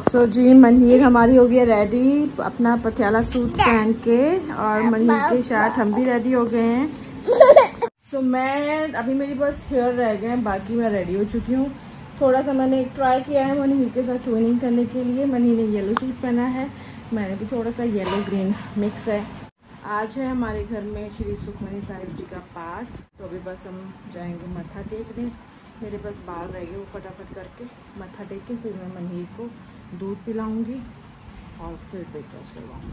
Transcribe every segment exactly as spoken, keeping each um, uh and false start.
सो so जी मनहीर हमारी हो गई है रेडी अपना पटियाला सूट पहन के, और मनहीर के साथ हम भी रेडी हो गए हैं। सो so, मैं अभी मेरी बस हेयर रह गए हैं, बाकी मैं रेडी हो चुकी हूँ। थोड़ा सा मैंने एक ट्राई किया है मनहीर के साथ ट्विनिंग करने के लिए। मनहीर ने येलो सूट पहना है, मैंने भी थोड़ा सा येलो ग्रीन मिक्स है। आज है हमारे घर में श्री सुखमनी साहिब जी का पाठ, तो अभी बस हम जाएंगे मत्था टेकने। मेरे पास बाल रह गए, वो फटाफट करके मत्था टेक के फिर मैं मनहीर को दूध पिलाऊंगी और फिर ब्रेकफास्ट करवाऊंगी।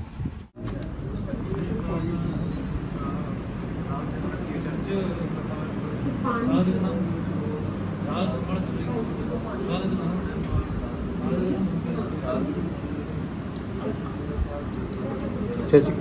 अच्छा जी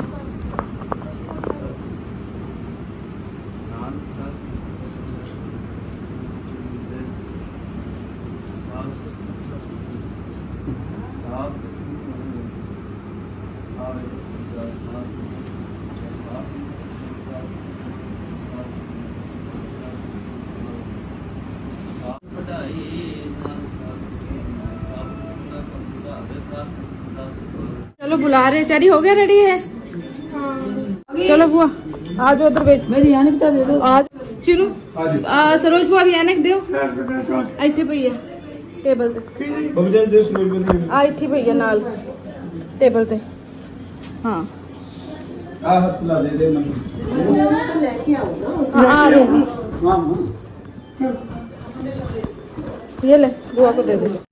चलो बुला रहे। चरी हो गया रेडी है? चलो बुआ आज उधर बैठ। मेरी यानिक तो दे दो आज चिनू सरोज बुआ यानिक दो इतने पई है टेबल ते आ इतने पई है नाल टेबल ते। हाँ आ हाथ ला दे दे मन लेके आओ ना। आ रहे हैं। हां ये ले बुआ को दे दे।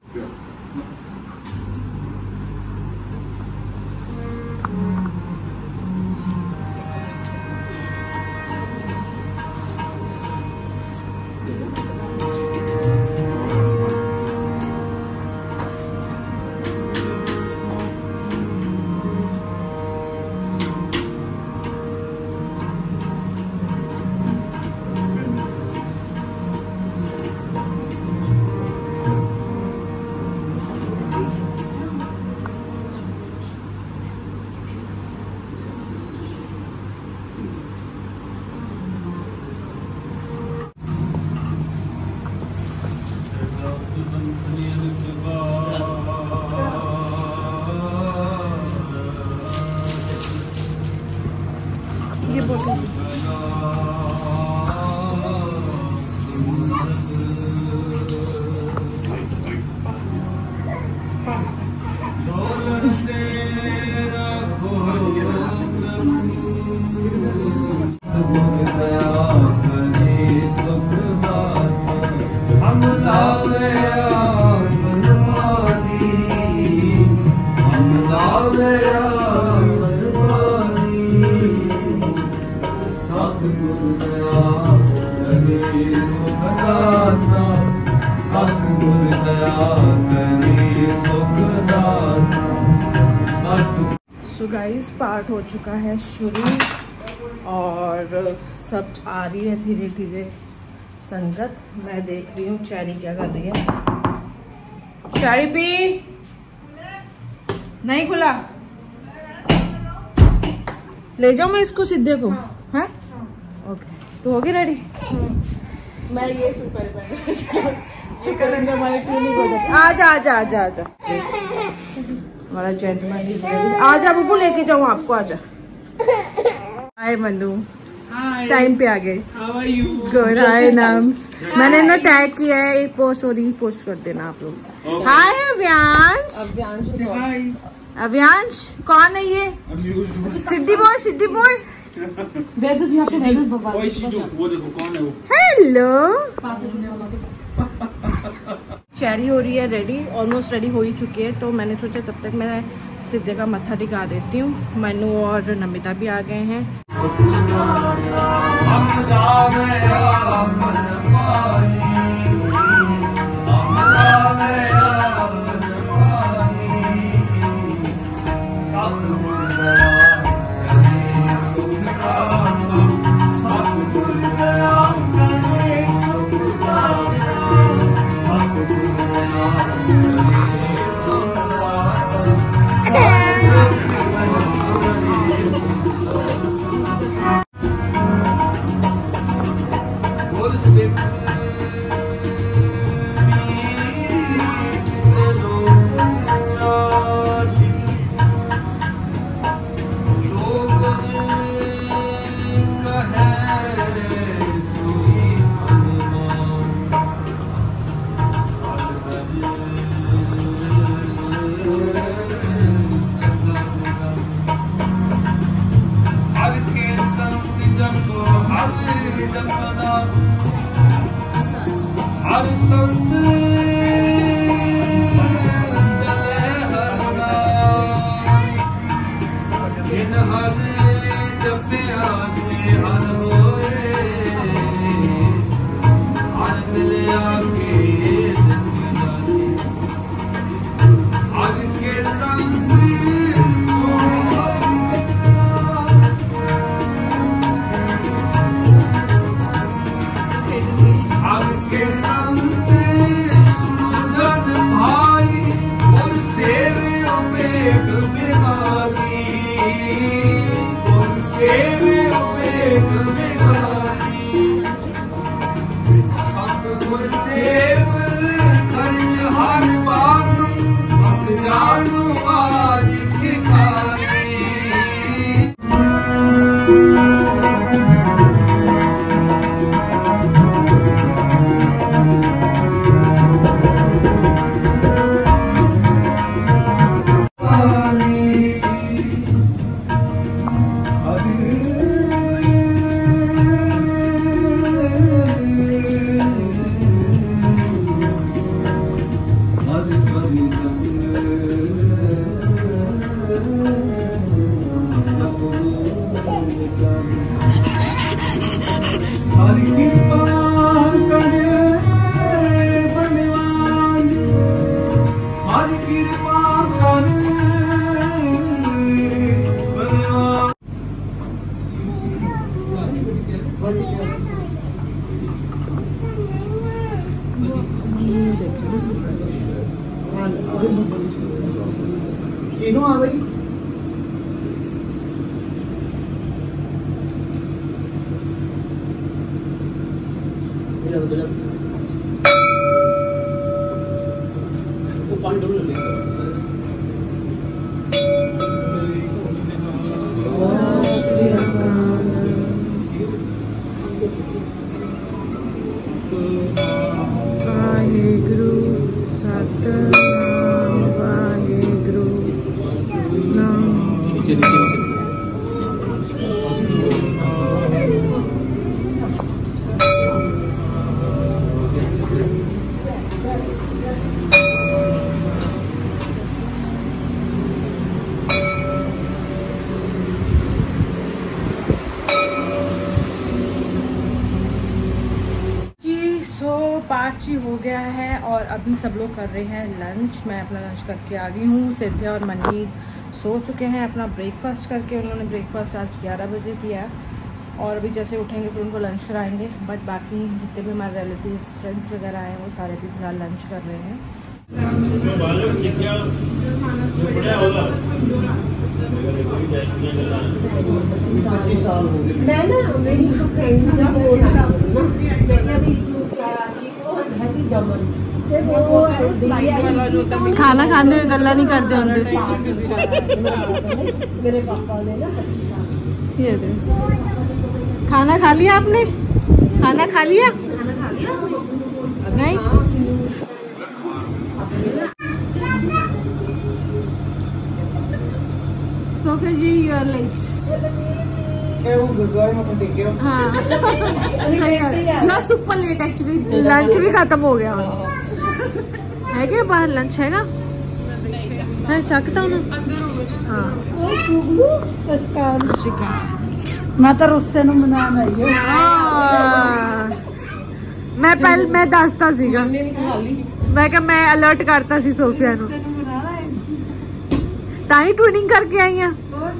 ये बोतल सो गाइस पार्ट हो चुका है शुरू और सब आ रही है धीरे धीरे संगत। मैं देख रही हूँ चैरी क्या कर रही है। चैरी पी नहीं खुला, ले जाओ मैं इसको सिद्धे को। हैं ओके तो हो गई रेडी। मैं ये सूट पहन शुक्र हमारे क्लिनिक हो जाती। आजा आजा आजा आजा हमारा जेंटलमैन आजा बब्बू लेके जाऊँ आपको। आजा हाय मनु टाइम पे आ गए। गुड हाय नाम्स मैंने ना टैग किया है, एक पोस्ट और ही पोस्ट कर देना आप लोग। हाय अव्यांश। अव्यांश कौन है ये? Siddhi bye Siddhi bye hello. चैरी हो रही है रेडी, ऑलमोस्ट रेडी हो ही चुकी है, तो मैंने सोचा तब तक मैं सिद्धे का मत्था टिका देती हूँ। मनु और नमिता भी आ गए हैं। तीनों आ गई। पाँच ही हो गया है और अभी सब लोग कर रहे हैं लंच। मैं अपना लंच करके आ गई हूँ। सिद्धिया और मनमीत सो चुके हैं अपना ब्रेकफास्ट करके। उन्होंने ब्रेकफास्ट आज ग्यारह बजे किया और अभी जैसे उठेंगे फिर उनको लंच कराएंगे। बट बाकी जितने भी हमारे रिलेटिव्स फ्रेंड्स वगैरह हैं वो सारे भी फिलहाल लंच कर रहे हैं। मैं ना मेरी तो फ्रेंड का बोल रहा हूँ ना, खाना खाने में गल्ला नहीं करते होंगे। मेरे पापा ने ना ये दे। खाना खा लिया आपने? खाना खा लिया? खाना खा लिया नहीं? सोफे जी यू आर लेट। गुरुद्वारे में टेक के हाँ सही है। You are super late actually. Lunch भी खत्म हो गया है क्या? बाहर लंच हैगा है? सकता हूँ ना। हाँ मैं तो उससे न मना नहीं। मैं पहले मैं दसता सीगा। मैं क्या मैं अलर्ट करता सी सोफिया नु ताई ट्विनिंग करके आई हैं।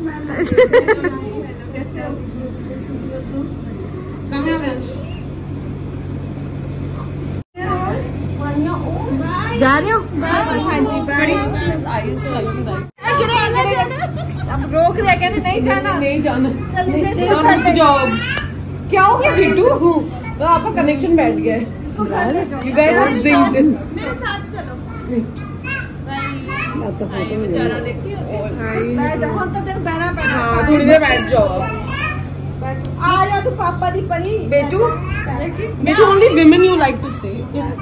जा रहे हो? अब रोक रहे कहते नहीं जाना नहीं जाना जॉब। क्या हो गया बिट्टू? तो आपका कनेक्शन बैठ गया है। You guys are synced. मेरे साथ चलो। तो फोटो में जाना देखिए। हाँ थोड़ी देर बैठ जाओ। आ जा तू पापा दी परी। बेटू बेटू only women you like to stay.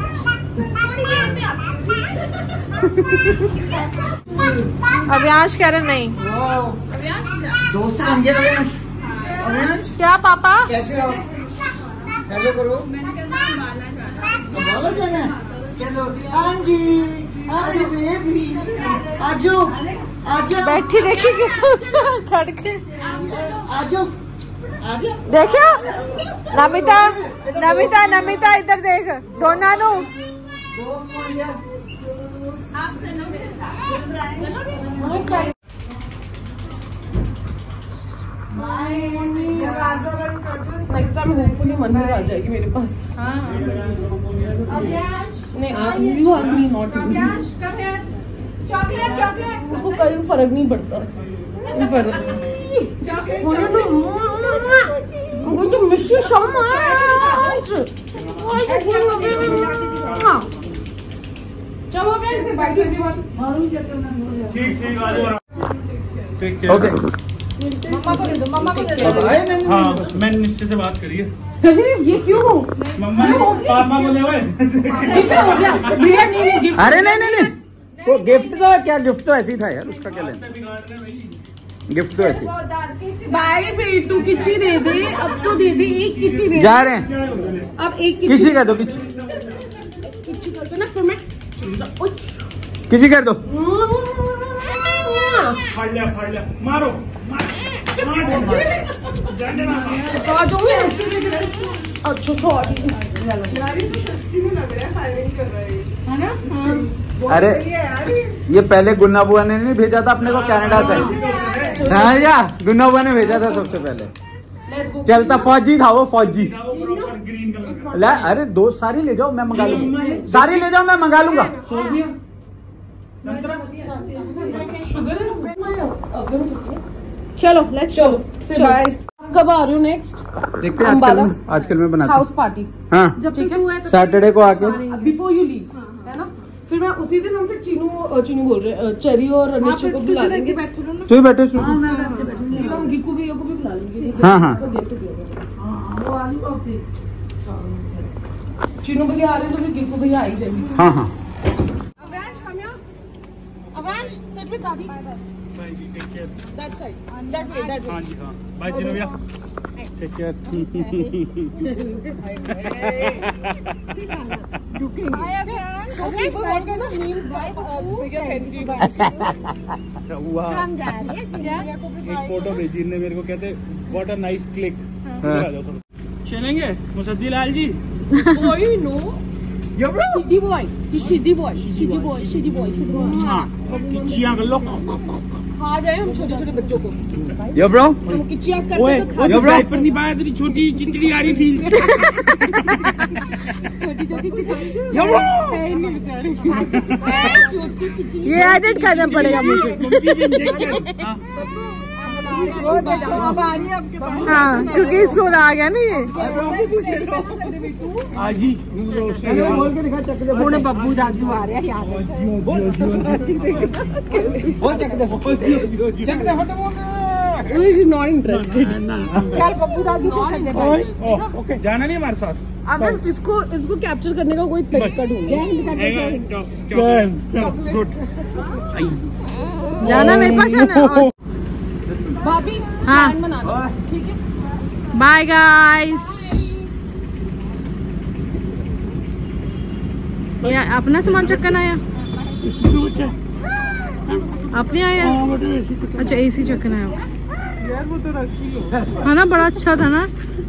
Avyansh कह रहे नहीं। दोस्त बन गया अव्यांश। अव्यांश क्या पापा? कैसे हो? हेलो करो। बाला जाना है? चलो हाँ जी हाँ जी बेबी आजो आजो। बैठी देखी छड़ के आजो आजो। देखियो नमिता नमिता नमिता इधर देख दोनों नु। आप चलो मेरे साथ। नेक्स्ट टाइम होपफुली मंदिर आ जाएगी मेरे पास। नहीं you are me not chocolate chocolate. उसको कोई फर्क नहीं पड़ता। फर्क I'm going to miss you so much. चलो फ्रेंड्स बाय टू एवरीवन। ठीक ठीक आ जाओ। ठीक ठीक ओके मम्मा को दे दो मम्मा को दे दो। हाँ मैंने निश्चय से बात करी है। ये क्यों? मम्मा पापा को दे। भैया नहीं नहीं गिफ्ट। अरे नहीं नहीं नहीं वो गिफ्ट तो क्या गिफ्ट तो ऐसे ही था यार। उसका क्या लेना? गिफ्ट तो ऐसे भाई बेटू किच्ची दे दे। अब तो दे दे एक किच्ची दे। जा रहे हैं। अब एक किसी कर दो किसी किच्ची कर दो ना फिर मैं किसी कर दो। फाड़ लिया फाड़ लिया मारो अरे ये पहले गुन्ना बुआ ने नहीं भेजा था अपने को कनाडा से। हाँ या गुन्ना बुआ ने भेजा था सबसे पहले। चलता फौजी था वो फौजी। ला अरे दो सारी ले जाओ मैं मंगा लूंगा। सारी ले जाओ मैं मंगा लूंगा। चलो लेट्स चलो से बाय। कब आ रही हो नेक्स्ट? देखते हैं आजकल आजकल मैं बनाता हाउस हूँ। पार्टी हाँ जब तक तू है सैटरडे को आके बिफोर यू लीव, है ना? फिर मैं उसी दिन हम फिर चीनू चीनू बोल रहे हैं, चेरी और निश्चय को बुला लेंगे। तू ही बैठे शुरू। फिर हम गिकू भैया को भी बुला लेंगे। हाँ हाँ चीनू भैया आ रहे हैं तो फिर गिकू भैया आ ही जाएंगे। हाँ हाँ Avansh, come here. Avansh, sit with Dadi. Bye ji, take care. That side. That way, that way. हाँ जी हाँ। Bye चिन्नू भैया। Take care. So people want kind of memes by uh, bigger fancy by. हुआ। एक photo भेजी इनने मेरे को, कहते व्हाट अ नाइस क्लिक। आ जाओ थोड़ा। चलेंगे Musaddi Lal ji. Boy, you know. Shitty boy. He's shitty boy. Shitty boy. Shitty boy. Shitty boy. किचियां कर लो। खा जाए हम छोटे छोटे बच्चों को। यो ब्रो हम किचियां करते तो खा यो डायपर नहीं पाया, तेरी छोटी चिंटड़ी आ रही थी। छोटी छोटी चिचियां। Yo bro. क्यूट क्यूट चिचियां। ये एडिट करना पड़ेगा मुझे। हाँ क्योंकि इसको आ गया ना ये। हाँ जी। बोल के दिखा चक दे। ਹੁਣ ਬੱਬੂ ਦਾਦੂ ਆ ਰਿਹਾ ਯਾਰ वो चक दे चक दे फोटो बोल। She's not interested. ਚੱਲ ਬੱਬੂ ਦਾਦੂ को कर दे ओके जाना नहीं हमारे साथ। अगर इसको इसको कैप्चर करने का कोई तरीका ढूंढो। गुड। जाना मेरे पास आना। भाभी हाँ। प्लान बना लो, ठीक है? Bye guys. ये अपना सामान चक्कन आया? अपने आया? अच्छा एसी चक्कन आया। हाँ ना बड़ा अच्छा था ना।